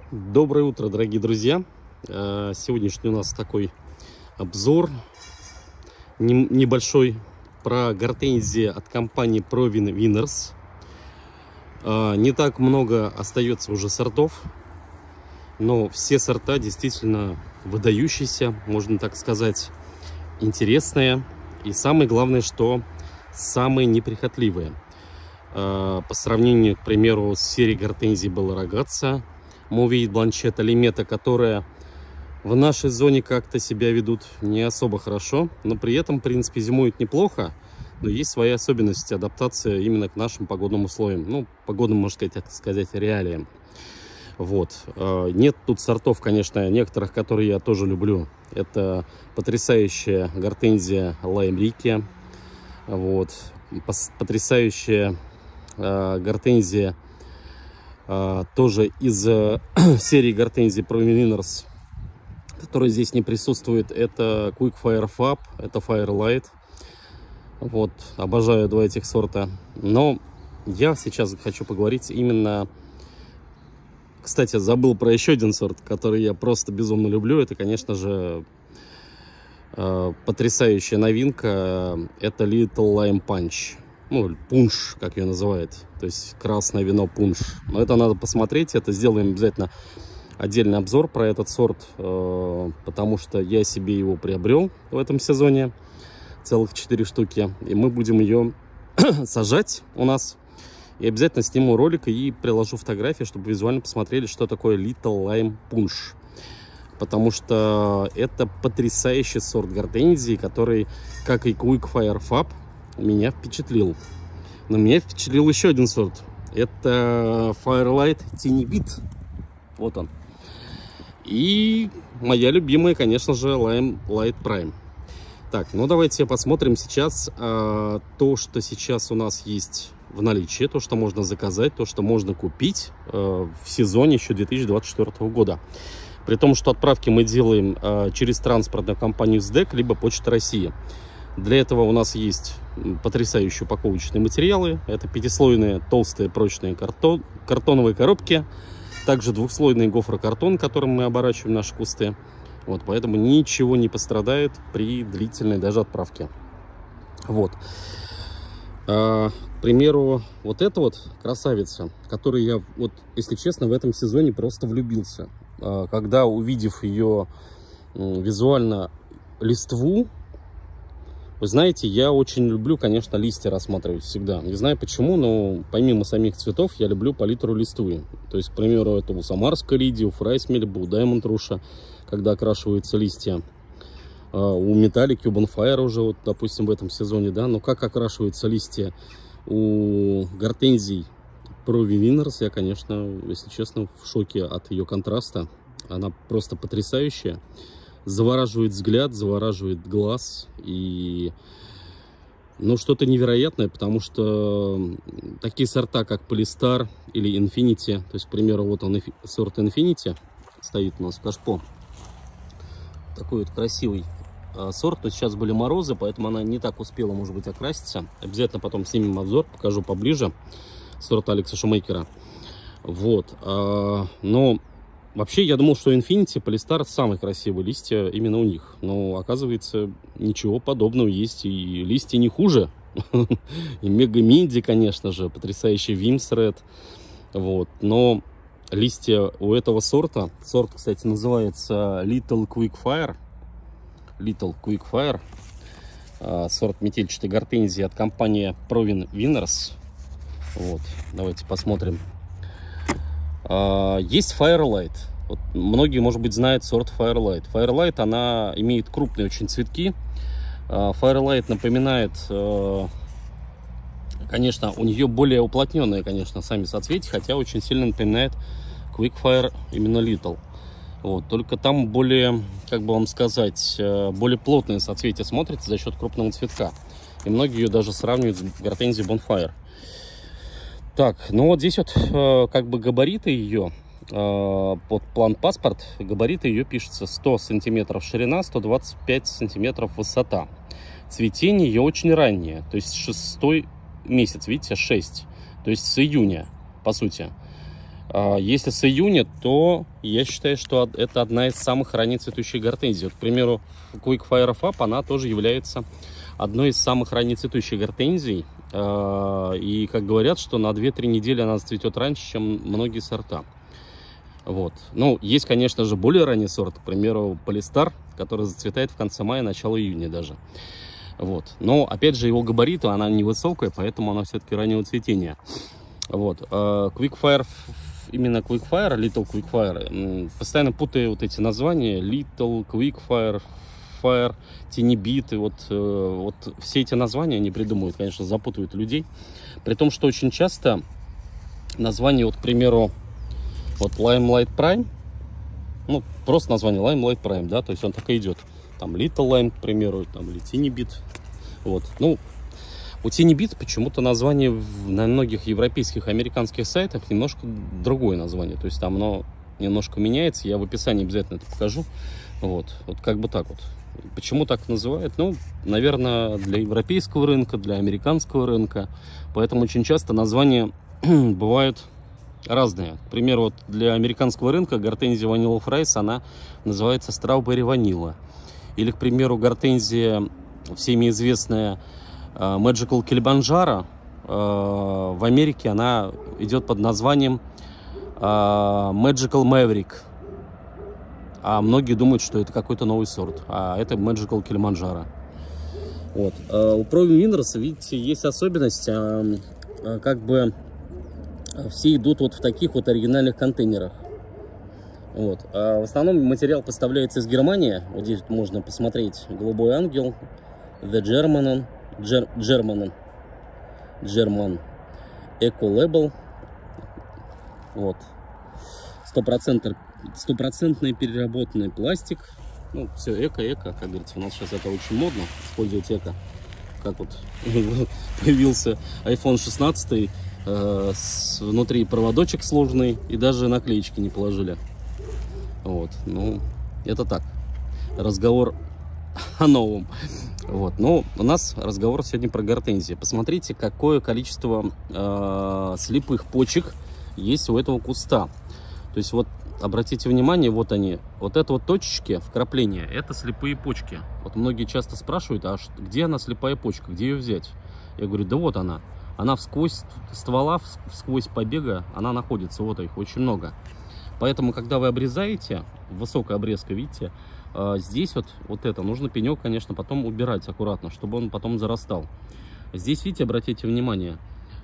Доброе утро, дорогие друзья! Сегодняшний у нас такой обзор небольшой про гортензии от компании Provin Winners. Не так много остается уже сортов, но все сорта действительно выдающиеся, можно так сказать, интересные. И самое главное, что самые неприхотливые. По сравнению, к примеру, с серией гортензий Bella Ragazza, Moviid, Бланчетта, Лимета, которые в нашей зоне как-то себя ведут не особо хорошо, но при этом, в принципе, зимуют неплохо, но есть свои особенности адаптации именно к нашим погодным условиям, ну, погодным, можно сказать, реалиям. Вот. Нет тут сортов, конечно, некоторых, которые я тоже люблю. Это потрясающая гортензия Lime Ricci, вот. Потрясающая гортензия тоже из серии гортензий Provin Winners, которая здесь не присутствует. Это Quick Fire Fab, это Firelight. Вот, обожаю два этих сорта. Но я сейчас хочу поговорить именно... Кстати, забыл про еще один сорт, который я просто безумно люблю. Это, конечно же, потрясающая новинка. Это Little Lime Punch. Ну, пунш, как ее называют, то есть красное вино пунш. Но это надо посмотреть, это сделаем обязательно отдельный обзор про этот сорт, потому что я себе его приобрел в этом сезоне, целых 4 штуки, и мы будем ее сажать у нас. И обязательно сниму ролик и приложу фотографии, чтобы визуально посмотрели, что такое Little Lime Punch. Потому что это потрясающий сорт гортензии, который, как и Quick Fire Fab, меня впечатлил. Но меня впечатлил еще один сорт. Это Firelight Tinibit. Вот он. И моя любимая, конечно же, Lime Light Prime. Так, ну давайте посмотрим сейчас то, что сейчас у нас есть в наличии, то, что можно заказать, то, что можно купить в сезоне еще 2024 года. При том, что отправки мы делаем через транспортную компанию СДЭК, либо Почта России. Для этого у нас есть потрясающие упаковочные материалы. Это пятислойные, толстые, прочные картоновые коробки. Также двухслойный гофрокартон, которым мы оборачиваем наши кусты. Вот, поэтому ничего не пострадает при длительной даже отправке. Вот. К примеру, вот эта вот красавица, которой я, вот, если честно, в этом сезоне просто влюбился. Когда, увидев ее визуально листву, вы знаете, я очень люблю, конечно, листья рассматривать всегда. Не знаю почему, но помимо самих цветов я люблю палитру листвы. То есть, к примеру, это у самарской лидии, у фрайсмельба, у даймонд руша, когда окрашиваются листья. У металлики, у бонфайра уже, вот, допустим, в этом сезоне, да. Но как окрашиваются листья у гортензий Provin Winners, я, конечно, если честно, в шоке от ее контраста. Она просто потрясающая. Завораживает взгляд, завораживает глаз. И, ну, что-то невероятное, потому что такие сорта, как Polystar или Infinity, то есть, к примеру, вот он, сорт Infinity, стоит у нас в кашпо. Такой вот красивый сорт. То есть сейчас были морозы, поэтому она не так успела, может быть, окраситься. Обязательно потом снимем обзор, покажу поближе. Сорт Алекса Шумейкера. Вот. Но... Вообще, я думал, что Infinity, Polystar самые красивые листья именно у них. Но, оказывается, ничего подобного есть. И листья не хуже. И Mega Mindy, конечно же, потрясающий Wims Red. Вот. Но листья у этого сорта, сорт, кстати, называется Little Quick Fire. Little Quick Fire. Сорт метельчатой гортензии от компании Provin Winners. Вот. Давайте посмотрим. Есть Firelight. Вот многие, может быть, знают сорт Firelight. Firelight, она имеет крупные очень цветки. Firelight напоминает, конечно, у нее более уплотненные, конечно, сами соцветия, хотя очень сильно напоминает Quick Fire именно Little. Вот, только там более, как бы вам сказать, более плотные соцветия смотрятся за счет крупного цветка. И многие ее даже сравнивают с гортензией Bonfire. Так, ну вот здесь вот как бы габариты ее, под план-паспорт, габариты ее пишется 100 сантиметров ширина, 125 сантиметров высота. Цветение ее очень раннее, то есть 6-й месяц, видите, 6, то есть с июня, по сути. Если с июня, то я считаю, что это одна из самых ранних цветущих гортензий. Вот, к примеру, Quickfire FAB, она тоже является одной из самых ранних цветущих гортензий. И, как говорят, что на 2-3 недели она зацветет раньше, чем многие сорта. Вот. Ну, есть, конечно же, более ранний сорт, к примеру, Полистар, который зацветает в конце мая, начало июня даже. Вот. Но, опять же, его габариты, она невысокая, поэтому она все-таки раннего цветения. Вот. Quickfire, именно Quickfire, Little Quickfire, постоянно путаю вот эти названия. Little, Quickfire, Fire, Tiny-Bit. Вот все эти названия они придумывают, конечно, запутывают людей. При том, что очень часто название, вот, к примеру, вот Limelight Prime, ну, просто название Limelight Prime, да, то есть он так и идет. Там Little Lime, к примеру, там, или Tiny-Bit. Вот, ну, у Tiny-Bit почему-то название на многих европейских, американских сайтах немножко другое название. То есть там оно немножко меняется, я в описании обязательно это покажу. Вот как бы так вот. Почему так называют? Ну, наверное, для европейского рынка, для американского рынка. Поэтому очень часто названия бывают разные. К примеру, вот для американского рынка гортензия Vanilla Fries, она называется Strawberry Vanilla. Или, к примеру, гортензия всеми известная Magical Kilimanjaro, в Америке она идет под названием Magical Maverick. А многие думают, что это какой-то новый сорт, а это Magical Kilimanjaro. Вот. У Proven Winners, видите, есть особенность, как бы все идут вот в таких вот оригинальных контейнерах. Вот. В основном материал поставляется из Германии. Вот здесь можно посмотреть Голубой Ангел, The German, Eco Label. Вот. Стопроцентный переработанный пластик. Ну, все эко, как говорится, у нас сейчас это очень модно, использовать эко. Как вот появился iPhone 16, внутри проводочек сложный, и даже наклеечки не положили. Вот, ну, это так, разговор о новом. Вот, но у нас разговор сегодня про гортензии. Посмотрите, какое количество слепых почек есть у этого куста. То есть вот обратите внимание, вот они, вот это вот точечки вкрапления, это слепые почки. Вот многие часто спрашивают, а где она слепая почка, где ее взять? Я говорю, да вот она всквозь ствола, всквозь побега, она находится, вот их очень много. Поэтому, когда вы обрезаете, высокая обрезка, видите, здесь вот это, нужно пенек, конечно, потом убирать аккуратно, чтобы он потом зарастал. Здесь, видите, обратите внимание,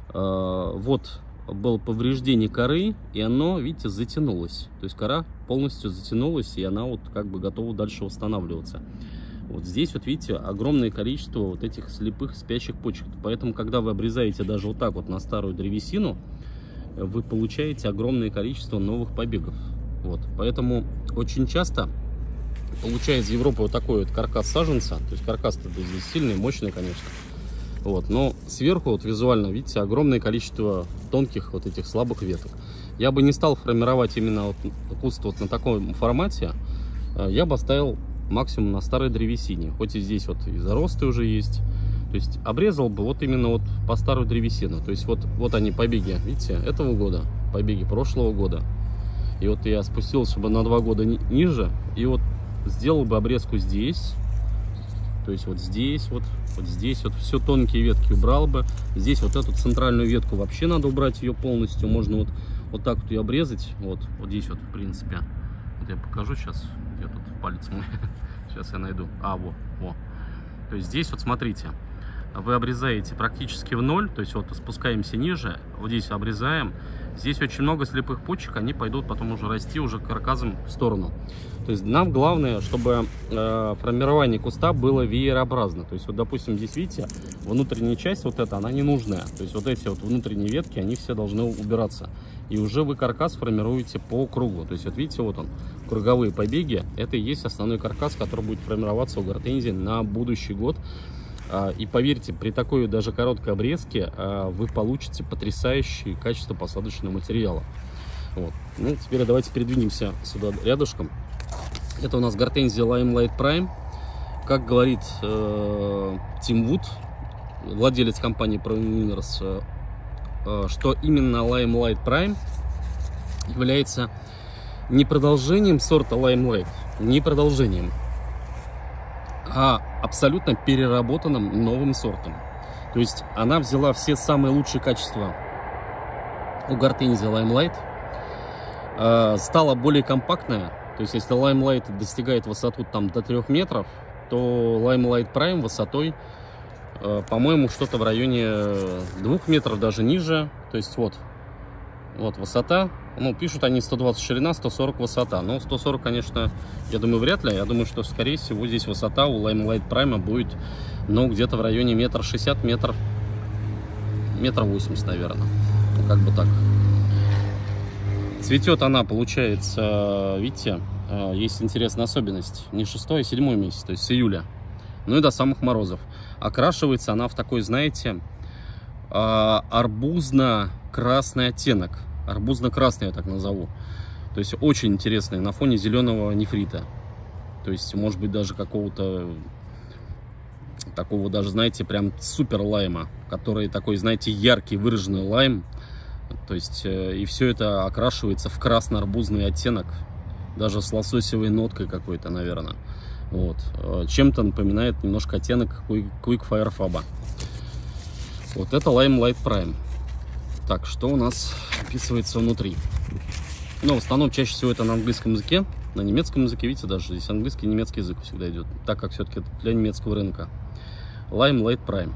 вот было повреждение коры, и оно, видите, затянулось. То есть кора полностью затянулась, и она вот как бы готова дальше восстанавливаться. Вот здесь вот видите огромное количество вот этих слепых спящих почек. Поэтому, когда вы обрезаете даже вот так вот на старую древесину, вы получаете огромное количество новых побегов. Вот. Поэтому очень часто получая из Европы вот такой вот каркас саженца, то есть каркас-то здесь сильный, мощный, конечно. Вот, но сверху вот визуально, видите, огромное количество тонких вот этих слабых веток. Я бы не стал формировать именно вот куст вот на таком формате. Я бы оставил максимум на старой древесине. Хоть и здесь вот и заросты уже есть. То есть обрезал бы вот именно вот по старую древесину. То есть вот они побеги, видите, этого года, побеги прошлого года. И вот я спустился бы на 2 года ниже. И вот сделал бы обрезку здесь. То есть вот здесь, вот здесь, вот все тонкие ветки убрал бы. Здесь вот эту центральную ветку вообще надо убрать ее полностью. Можно вот так вот ее обрезать. Вот здесь вот, в принципе. Вот я покажу сейчас, где тут палец мой. Сейчас я найду. Во. То есть здесь вот смотрите. Вы обрезаете практически в ноль, то есть вот спускаемся ниже, вот здесь обрезаем. Здесь очень много слепых почек, они пойдут потом уже расти уже каркасом в сторону. То есть нам главное, чтобы формирование куста было веерообразно. То есть вот, допустим, здесь видите, внутренняя часть вот эта, она не нужная. То есть вот эти вот внутренние ветки, они все должны убираться. И уже вы каркас формируете по кругу. То есть вот видите, вот он, круговые побеги. Это и есть основной каркас, который будет формироваться у гортензии на будущий год. И поверьте, при такой даже короткой обрезке вы получите потрясающее качество посадочного материала. Вот. Ну, теперь давайте передвинемся сюда рядышком. Это у нас гортензия Limelight Prime. Как говорит Тим Вуд, владелец компании Proven Winners, что именно Limelight Prime является не продолжением сорта Limelight, не продолжением, а абсолютно переработанным новым сортом. То есть она взяла все самые лучшие качества у гортензии Limelight, стала более компактная. То есть если Limelight достигает высоту там до 3 метров, то Limelight Prime высотой, по-моему, что-то в районе 2 метров, даже ниже. То есть вот высота. Ну, пишут они 120 ширина, 140 высота. Но 140, конечно, я думаю, вряд ли. Я думаю, что, скорее всего, здесь высота у Limelight Prime будет, ну, где-то в районе 1,60 м, 1,80 м, наверное. Ну, как бы так. Цветет она, получается, видите, есть интересная особенность. Не 6-й, а 7-й месяц, то есть с июля. Ну и до самых морозов. Окрашивается она в такой, знаете, арбузно-красный оттенок. Арбузно-красный, я так назову. То есть очень интересный, на фоне зеленого нефрита. То есть, может быть, даже какого-то такого, даже, знаете, прям супер лайма, который такой, знаете, яркий, выраженный лайм. То есть, и все это окрашивается в красно-арбузный оттенок. Даже с лососевой ноткой какой-то, наверное. Вот. Чем-то напоминает немножко оттенок Quickfire Faba. Вот это Limelight Prime. Так, что у нас описывается внутри? Ну, в основном, чаще всего это на английском языке. На немецком языке, видите, даже здесь английский и немецкий язык всегда идет. Так как все-таки это для немецкого рынка. Limelight Prime.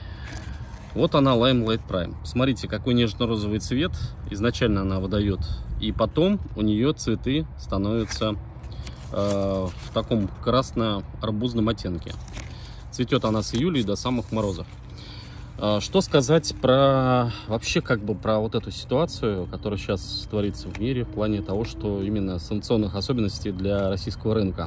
Вот она, Limelight Prime. Смотрите, какой нежно-розовый цвет изначально она выдает. И потом у нее цветы становятся в таком красно-арбузном оттенке. Цветет она с июля и до самых морозов. Что сказать про вообще про вот эту ситуацию, которая сейчас творится в мире в плане того, что именно санкционных особенностей для российского рынка.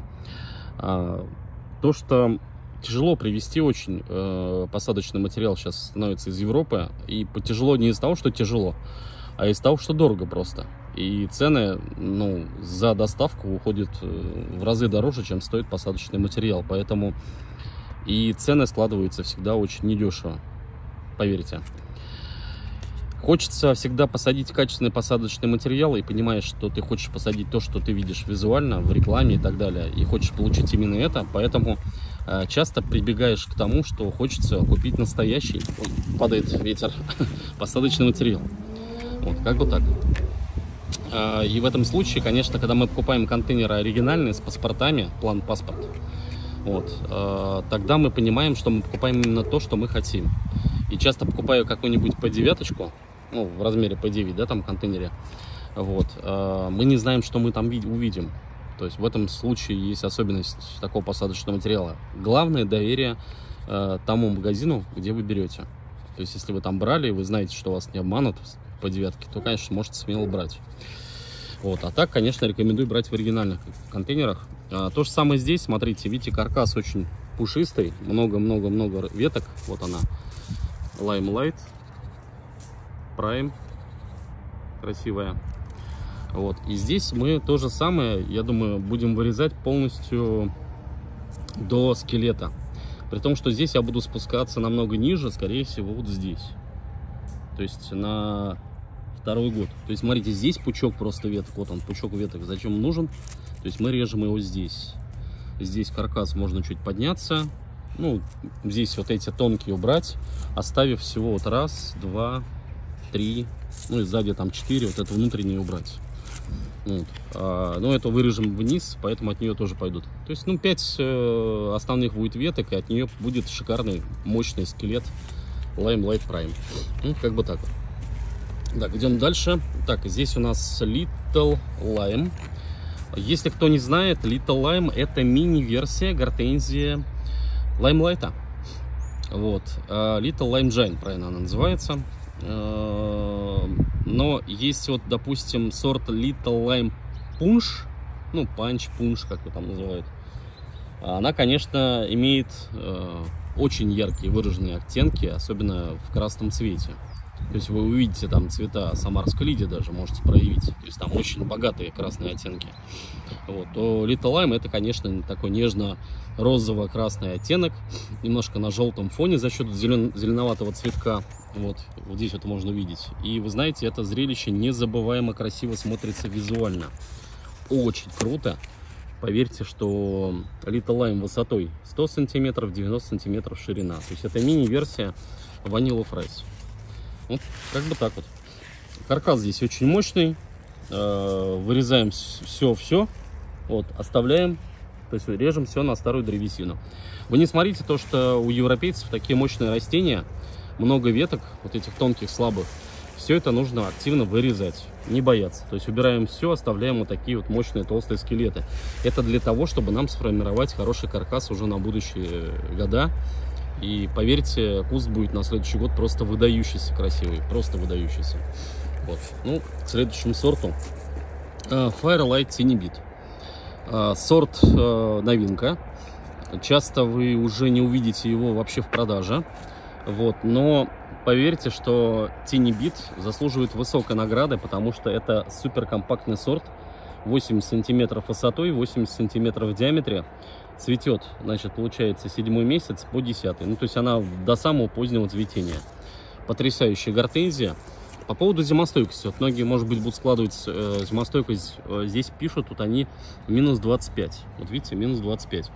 То, что тяжело привезти очень посадочный материал сейчас становится из Европы. И тяжело не из-за того, что тяжело, а из-за того, что дорого просто. И цены, ну, за доставку уходят в разы дороже, чем стоит посадочный материал. Поэтому и цены складываются всегда очень недешево, поверьте. Хочется всегда посадить качественный посадочный материал, и понимаешь, что ты хочешь посадить то, что ты видишь визуально, в рекламе и так далее, и хочешь получить именно это, поэтому часто прибегаешь к тому, что хочется купить настоящий, падает ветер, посадочный материал. Вот, как бы так. И в этом случае, конечно, когда мы покупаем контейнеры оригинальные с паспортами, план-паспорт, вот, тогда мы понимаем, что мы покупаем именно то, что мы хотим. И часто покупаю какую-нибудь P9, ну, в размере P9, да, там контейнере, вот, мы не знаем, что мы там увидим. То есть в этом случае есть особенность такого посадочного материала. Главное — доверие тому магазину, где вы берете. То есть если вы там брали, и вы знаете, что вас не обманут по 9, то, конечно, можете смело брать. Вот. А так, конечно, рекомендую брать в оригинальных контейнерах. То же самое здесь. Смотрите, видите, каркас очень пушистый. Много-много-много веток. Вот она. Limelight Prime. Красивая. Вот. И здесь мы то же самое, я думаю, будем вырезать полностью до скелета. При том, что здесь я буду спускаться намного ниже, скорее всего, вот здесь. То есть на второй год. То есть, смотрите, здесь пучок просто веток. Вот он, пучок веток. Зачем он нужен? То есть мы режем его здесь. Здесь каркас можно чуть подняться. Ну, здесь вот эти тонкие убрать, оставив всего вот 1, 2, 3, ну и сзади там 4, вот это внутреннее убрать. Вот. Но это вырежем вниз, поэтому от нее тоже пойдут. То есть, ну, 5 основных будет веток, и от нее будет шикарный, мощный скелет Limelight Prime. Ну, как бы так. Так, идем дальше. Так, здесь у нас Little Lime. Если кто не знает, Little Lime — это мини-версия гортензии Limelight. Вот. Little Lime Giant, правильно она называется. Но есть вот, допустим, сорт Little Lime Punch, ну, Punch, как его там называют. Она, конечно, имеет очень яркие выраженные оттенки, особенно в красном цвете. То есть вы увидите там цвета самарской лидии даже можете проявить. То есть там очень богатые красные оттенки. Вот. То Little Lime это, конечно, такой нежно-розово-красный оттенок. Немножко на желтом фоне за счет зеленоватого цветка. Вот здесь это можно увидеть. И вы знаете, это зрелище незабываемо красиво смотрится визуально. Очень круто. Поверьте, что Little Lime высотой 100 сантиметров, 90 сантиметров ширина. То есть это мини-версия Vanilla Fries. Вот как бы так вот. Каркас здесь очень мощный. Вырезаем все. Вот, оставляем. То есть режем все на старую древесину. Вы не смотрите то, что у европейцев такие мощные растения. Много веток, вот этих тонких, слабых. Все это нужно активно вырезать. Не бояться. То есть убираем все, оставляем вот такие вот мощные толстые скелеты. Это для того, чтобы нам сформировать хороший каркас уже на будущие года. И поверьте, куст будет на следующий год просто выдающийся красивый. Просто выдающийся. Вот. Ну, к следующему сорту. Firelight Tiny Bit. Сорт новинка. Часто вы уже не увидите его вообще в продаже. Вот. Но поверьте, что Tiny Bit заслуживает высокой награды, потому что это суперкомпактный сорт. 80 сантиметров высотой, 80 сантиметров в диаметре. Цветет, значит, получается 7-й месяц по 10-й. Ну, то есть она до самого позднего цветения. Потрясающая гортензия. По поводу зимостойкости. Вот многие, может быть, будут складывать зимостойкость. Здесь пишут, тут они минус 25. Вот видите, минус 25.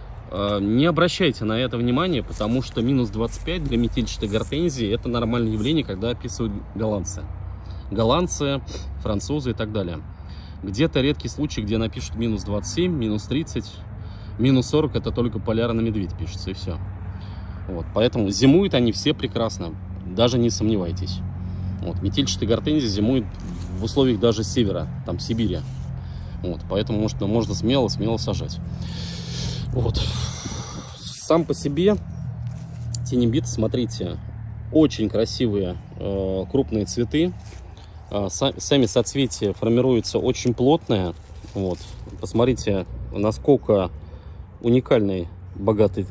Не обращайте на это внимания, потому что минус 25 для метельчатой гортензии это нормальное явление, когда описывают голландцы. Голландцы, французы и так далее. Где-то редкий случай, где напишут минус 27, минус 30, минус 40, это только полярный медведь пишется, и все. Вот, поэтому зимуют они все прекрасно, даже не сомневайтесь. Вот, метельчатые гортензии зимуют в условиях даже севера, там Сибири. Вот, поэтому можно смело сажать. Вот. Сам по себе Tiny Bit, смотрите, очень красивые крупные цветы. Сами соцветия формируются очень плотные. Вот. Посмотрите, насколько уникальный, богатый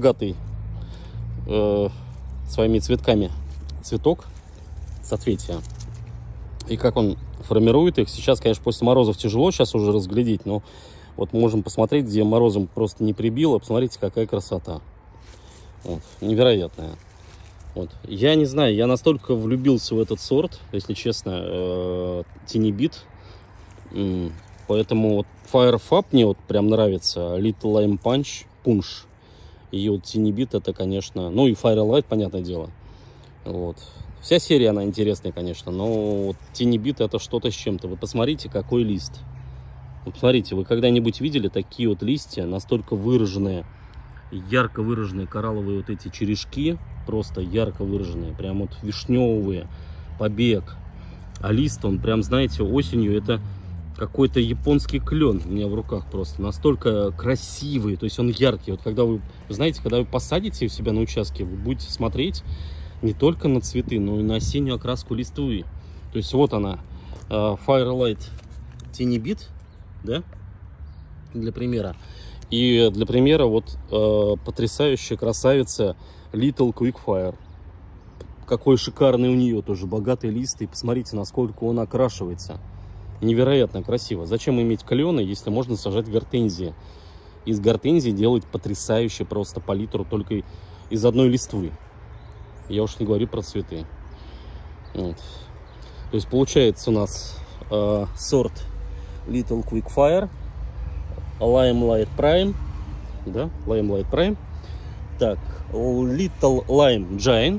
своими цветками цветок, соцветия. И как он формирует их. Сейчас, конечно, после морозов тяжело сейчас уже разглядеть, но вот можем посмотреть, где морозом просто не прибило. Посмотрите, какая красота. Вот. Невероятная. Вот. Я не знаю, я настолько влюбился в этот сорт, если честно, Tiny Bit. Поэтому вот Fire Fab мне вот прям нравится. Little Lime Punch. И вот Tiny Bit это, конечно, ну и Firelight, понятное дело. Вот. Вся серия, она интересная, конечно, но вот Tiny Bit это что-то с чем-то. Вы посмотрите, какой лист. Вот посмотрите, вы когда-нибудь видели такие вот листья, настолько выраженные, ярко выраженные коралловые вот эти черешки, просто ярко выраженные, прям вот вишневые, побег. А лист, он прям, знаете, осенью это какой-то японский клен у меня в руках просто. Настолько красивый, то есть он яркий. Вот когда вы, знаете, когда вы посадите у себя на участке, вы будете смотреть не только на цветы, но и на осеннюю окраску листвы. То есть вот она, Firelight Tiny Bit, да, для примера. И для примера вот потрясающая красавица Little Quickfire. Какой шикарный у нее тоже богатый лист. И посмотрите, насколько он окрашивается. Невероятно красиво. Зачем иметь клены, если можно сажать гортензии? Из гортензии делать потрясающую просто палитру только из одной листвы. Я уж не говорю про цветы. Вот. То есть получается у нас сорт Little Quickfire, Limelight Prime, да, Limelight Prime. Так, Little Lime Giant,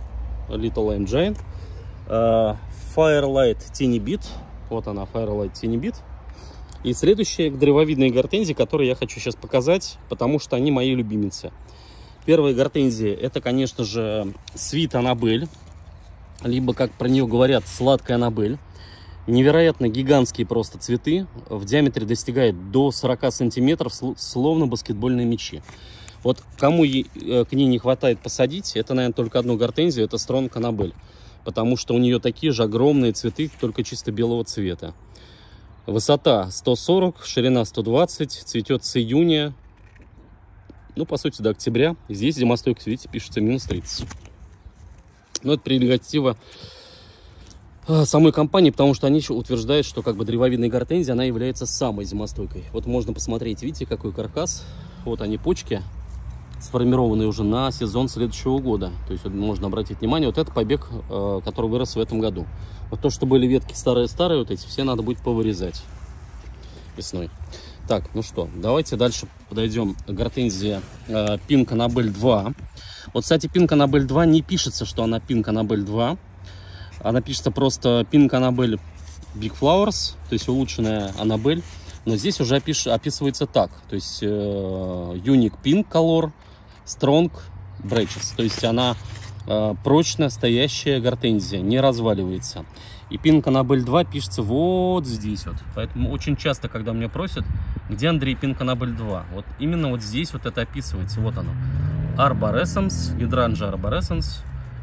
Firelight Tiny Bit. Вот она, Firelight Tiny Bit. И следующие древовидные гортензии, которые я хочу сейчас показать, потому что они мои любимицы. Первая гортензия, это, конечно же, Sweet Annabelle, либо, как про нее говорят, сладкая Аннабель. Невероятно гигантские просто цветы, в диаметре достигает до 40 сантиметров, словно баскетбольные мячи. Вот кому к ней не хватает посадить, это, наверное, только одну гортензию, это Strong Annabelle. Потому что у нее такие же огромные цветы, только чисто белого цвета. Высота 140, ширина 120, цветет с июня, ну, по сути, до октября. Здесь зимостойкость, видите, пишется минус 30. Но это прерогатива самой компании, потому что они еще утверждают, что как бы древовидная гортензия, она является самой зимостойкой. Вот можно посмотреть, видите, какой каркас. Вот они, почки, сформированные уже на сезон следующего года. То есть вот можно обратить внимание, вот это побег, который вырос в этом году. Вот то, что были ветки старые-старые, вот эти все надо будет повырезать весной. Так, ну что, давайте дальше подойдем. Гортензия Pink Annabelle 2. Вот, кстати, Pink Annabelle 2 не пишется, что она Pink Annabelle 2. Она пишется просто Pink Annabelle Big Flowers, то есть улучшенная Annabelle. Но здесь уже описывается так. То есть Unique Pink Color Strong Branches. То есть она прочная, стоящая гортензия, не разваливается. И Pink Annabelle 2 пишется вот здесь вот. Поэтому очень часто, когда меня просят, где, Андрей, Pink Annabelle 2? Вот именно вот здесь вот это описывается. Вот оно. Arborescens, Hydrangea Arborescens,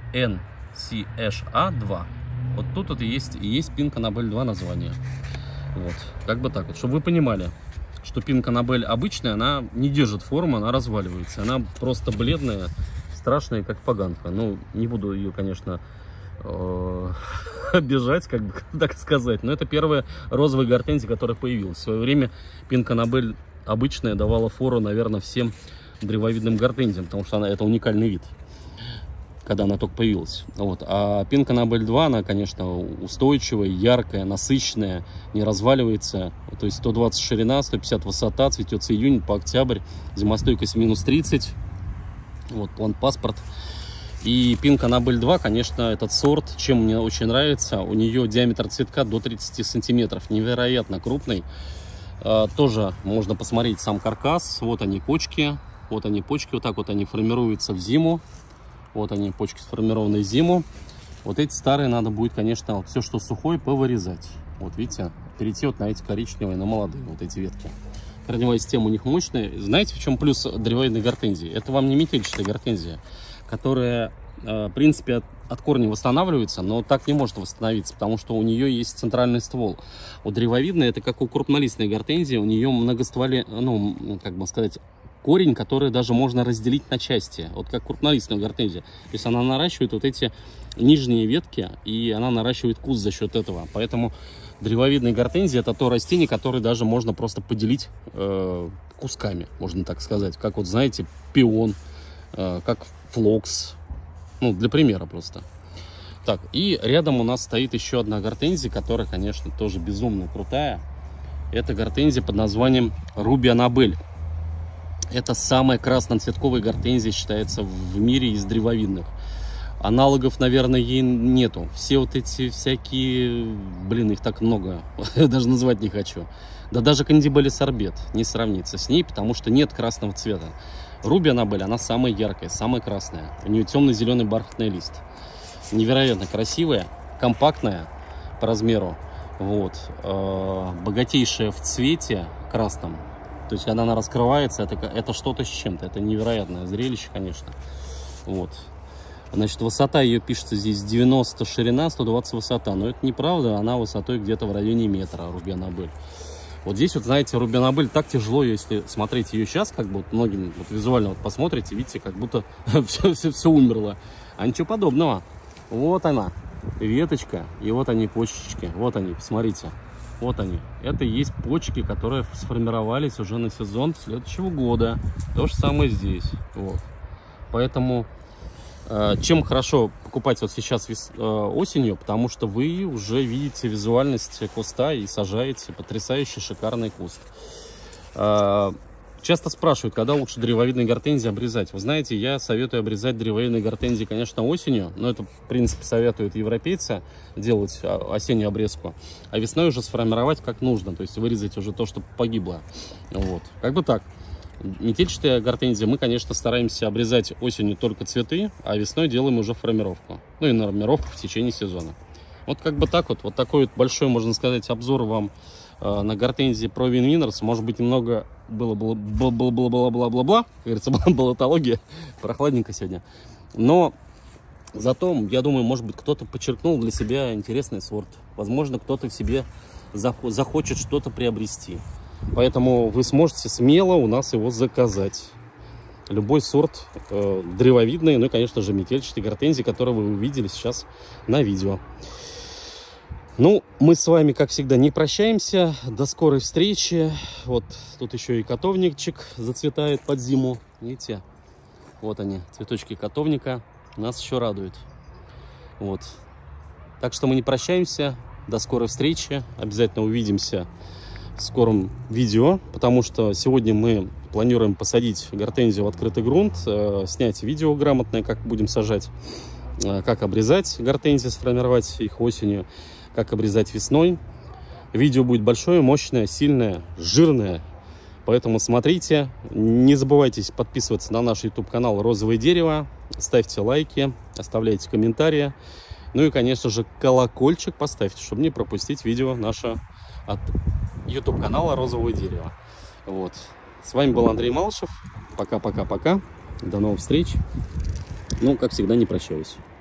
NCHA2. Вот тут вот и есть Pink Annabelle 2 название. Вот, как бы так вот, чтобы вы понимали, что Pink Annabelle обычная, она не держит форму, она разваливается. Она просто бледная, страшная, как поганка. Ну, не буду ее, конечно, обижать, как бы так сказать. Но это первая розовая гортензия, которая появилась. В свое время Pink Annabelle обычная давала фору, наверное, всем древовидным гортензиям, потому что это уникальный вид, когда она только появилась. Вот. А Pink Annabelle 2, она, конечно, устойчивая, яркая, насыщенная, не разваливается. То есть 120 ширина, 150 высота, цветет с июня по октябрь, зимостойкость минус 30. Вот, план-паспорт. И Pink Annabelle 2, конечно, этот сорт, чем мне очень нравится, у нее диаметр цветка до 30 сантиметров, невероятно крупный. Тоже можно посмотреть сам каркас. Вот они, почки. Вот они, почки, вот так вот они формируются в зиму. Вот они, почки сформированные в зиму. Вот эти старые надо будет, конечно, все, что сухое, повырезать. Вот видите, перейти вот на эти коричневые, на молодые вот эти ветки. Корневая система у них мощная. Знаете, в чем плюс древовидной гортензии? Это вам не метельчатая гортензия, которая, в принципе, от корня восстанавливается, но так не может восстановиться, потому что у нее есть центральный ствол. У древовидной, это как у крупнолистной гортензии, у нее многостволе, ну, как бы сказать, корень, который даже можно разделить на части, вот как крупнолистная гортензия. То есть она наращивает вот эти нижние ветки, и она наращивает куст за счет этого. Поэтому древовидная гортензия — это то растение, которое даже можно просто поделить кусками, можно так сказать. Как вот, знаете, пион, как флокс. Ну, для примера просто. Так, и рядом у нас стоит еще одна гортензия, которая, конечно, тоже безумно крутая. Это гортензия под названием Ruby Annabelle. Это самая красноцветковая гортензия, считается, в мире из древовидных. Аналогов, наверное, ей нету. Все вот эти всякие, блин, их так много, даже назвать не хочу. Да даже Candibale Sorbet не сравнится с ней, потому что нет красного цвета. Ruby Annabelle, она самая яркая, самая красная. У нее темно-зеленый бархатный лист. Невероятно красивая, компактная по размеру. Вот. Богатейшая в цвете красном. То есть, когда она раскрывается, это что-то с чем-то. Это невероятное зрелище, конечно. Вот. Значит, высота ее пишется здесь 90 ширина, 120 высота. Но это неправда, она высотой где-то в районе метра, Ruby Annabelle. Вот здесь, вот, знаете, Ruby Annabelle так тяжело, если смотреть ее сейчас, как бы вот многим вот, визуально вот посмотрите, видите, как будто все умерло. А ничего подобного. Вот она, веточка, и вот они, почечки. Вот они, посмотрите. Вот они. Это и есть почки, которые сформировались уже на сезон следующего года. То же самое здесь. Вот. Поэтому чем хорошо покупать вот сейчас осенью, потому что вы уже видите визуальность куста и сажаете потрясающий шикарный куст. Часто спрашивают, когда лучше древовидные гортензии обрезать. Вы знаете, я советую обрезать древовидные гортензии, конечно, осенью, но это, в принципе, советуют европейцы делать осеннюю обрезку, а весной уже сформировать как нужно, то есть вырезать уже то, что погибло. Вот, как бы так. Метельчатые гортензии мы, конечно, стараемся обрезать осенью только цветы, а весной делаем уже формировку. Ну и нормировку в течение сезона. Вот как бы так вот. Вот такой вот большой, можно сказать, обзор вам на гортензии Provine Winners. Может быть, немного бла-бла-бла-бла-бла-бла, как говорится, болотология. Прохладненько сегодня. Но зато, я думаю, может быть, кто-то подчеркнул для себя интересный сорт. Возможно, кто-то в себе захочет что-то приобрести. Поэтому вы сможете смело у нас его заказать. любой сорт древовидный, ну и, конечно же, метельчатый гортензии, который вы увидели сейчас на видео. Ну, мы с вами, как всегда, не прощаемся. До скорой встречи. Вот тут еще и котовничек зацветает под зиму. Видите? Вот они, цветочки котовника. Нас еще радуют. Вот. Так что мы не прощаемся. До скорой встречи. Обязательно увидимся в скором видео, потому что сегодня мы планируем посадить гортензию в открытый грунт, снять видео грамотное, как будем сажать, как обрезать гортензии, сформировать их осенью, как обрезать весной. Видео будет большое, мощное, сильное, жирное. Поэтому смотрите. Не забывайте подписываться на наш YouTube-канал «Розовое дерево». Ставьте лайки, оставляйте комментарии. Ну и, конечно же, колокольчик поставьте, чтобы не пропустить видео наше от YouTube-канала «Розовое дерево». Вот. С вами был Андрей Малышев. Пока-пока-пока. До новых встреч. Ну, как всегда, не прощаюсь.